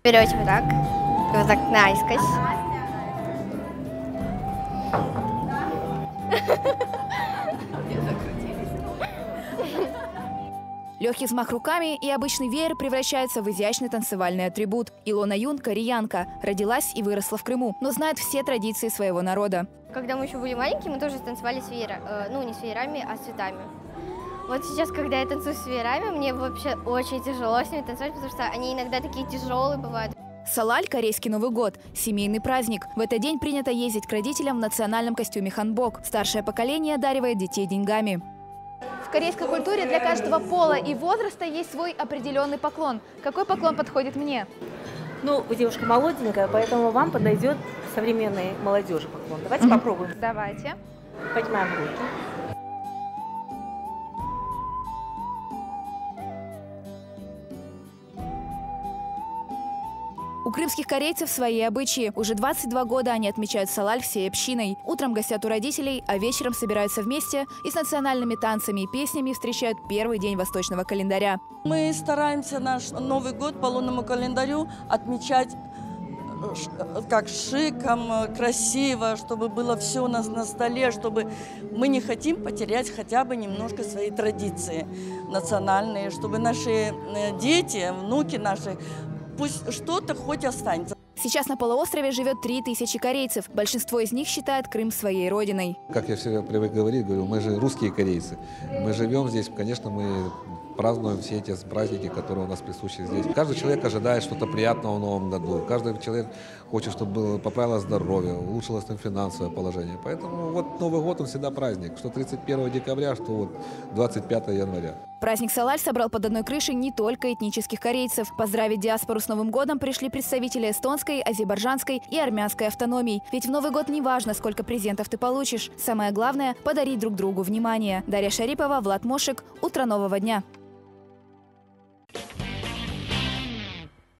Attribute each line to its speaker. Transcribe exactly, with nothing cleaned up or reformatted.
Speaker 1: Берете вот так, вот так наискось.
Speaker 2: Легкий взмах руками и обычный веер превращаются в изящный танцевальный атрибут. Илона Юн – кореянка, родилась и выросла в Крыму, но знает все традиции своего народа.
Speaker 1: Когда мы еще были маленькие, мы тоже танцевали с веерами, э, ну не с веерами, а с цветами. Вот сейчас, когда я танцую с веерами, мне вообще очень тяжело с ними танцевать, потому что они иногда такие тяжелые бывают.
Speaker 2: Салаль – корейский Новый год, семейный праздник. В этот день принято ездить к родителям в национальном костюме ханбок. Старшее поколение одаривает детей деньгами.
Speaker 3: В корейской культуре для каждого пола и возраста есть свой определенный поклон. Какой поклон подходит мне?
Speaker 4: Ну, вы девушка молоденькая, поэтому вам подойдет современной молодежи поклон. Давайте mm-hmm. попробуем.
Speaker 3: Давайте.
Speaker 4: Поднимаем руки.
Speaker 2: У крымских корейцев свои обычаи. Уже двадцать два года они отмечают Салаль всей общиной. Утром гостят у родителей, а вечером собираются вместе и с национальными танцами и песнями встречают первый день восточного календаря.
Speaker 5: Мы стараемся наш Новый год по лунному календарю отмечать как шиком, красиво, чтобы было все у нас на столе, чтобы мы не хотим потерять хотя бы немножко свои традиции национальные, чтобы наши дети, внуки наши, пусть что-то хоть останется.
Speaker 2: Сейчас на полуострове живет три тысячи корейцев. Большинство из них считает Крым своей родиной.
Speaker 6: Как я всегда привык говорить, говорю, мы же русские корейцы. Мы живем здесь, конечно, мы празднуем все эти праздники, которые у нас присущи здесь. Каждый человек ожидает что-то приятного в новом году. Каждый человек хочет, чтобы поправилось здоровье, улучшилось там финансовое положение. Поэтому вот Новый год, он всегда праздник. Что тридцать первого декабря, что вот двадцать пятого января.
Speaker 2: Праздник Салаль собрал под одной крышей не только этнических корейцев. Поздравить диаспору с Новым годом пришли представители эстонской, азербайджанской и армянской автономий. Ведь в Новый год не важно, сколько презентов ты получишь. Самое главное – подарить друг другу внимание. Дарья Шарипова, Влад Мошек. Утро нового дня.